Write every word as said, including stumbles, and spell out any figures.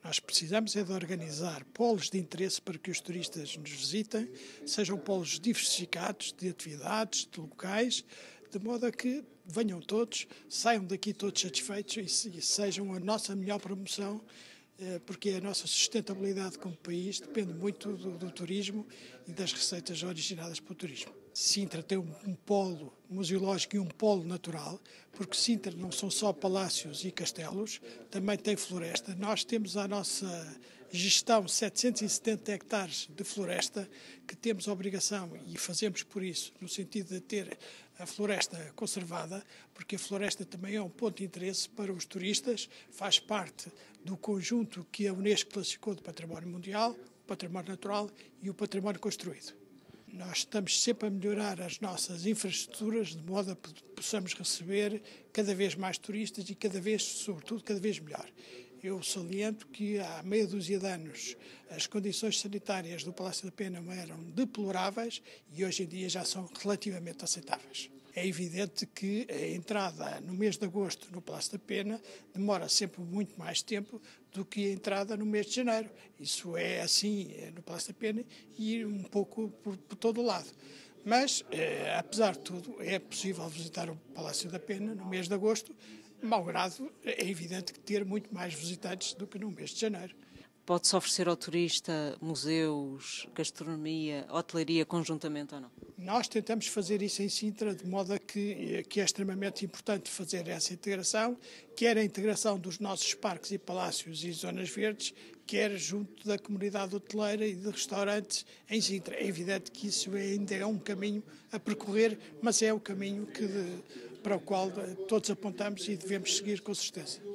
Nós precisamos é de organizar polos de interesse para que os turistas nos visitem, sejam polos diversificados de atividades, de locais, de modo a que venham todos, saiam daqui todos satisfeitos e sejam a nossa melhor promoção, porque a nossa sustentabilidade como país depende muito do, do turismo e das receitas originadas pelo turismo. Sintra tem um, um polo museológico e um polo natural, porque Sintra não são só palácios e castelos, também tem floresta. Nós temos à nossa gestão setecentos e setenta hectares de floresta que temos a obrigação, e fazemos por isso, no sentido de ter a floresta conservada, porque a floresta também é um ponto de interesse para os turistas, faz parte do conjunto que a Unesco classificou de Património Mundial, o Património Natural e o Património Construído. Nós estamos sempre a melhorar as nossas infraestruturas de modo a que possamos receber cada vez mais turistas e cada vez, sobretudo, cada vez melhor. Eu saliento que há meia dúzia de anos as condições sanitárias do Palácio da Pena eram deploráveis e hoje em dia já são relativamente aceitáveis. É evidente que a entrada no mês de agosto no Palácio da Pena demora sempre muito mais tempo do que a entrada no mês de janeiro. Isso é assim no Palácio da Pena e um pouco por, por todo o lado. Mas, eh, apesar de tudo, é possível visitar o Palácio da Pena no mês de agosto, malgrado é evidente que ter muito mais visitantes do que no mês de janeiro. Pode-se oferecer ao turista museus, gastronomia, hotelaria conjuntamente ou não? Nós tentamos fazer isso em Sintra de modo a que, que é extremamente importante fazer essa integração, quer a integração dos nossos parques e palácios e zonas verdes, quer junto da comunidade hoteleira e de restaurantes em Sintra. É evidente que isso ainda é um caminho a percorrer, mas é o caminho que, para o qual todos apontamos e devemos seguir com certeza.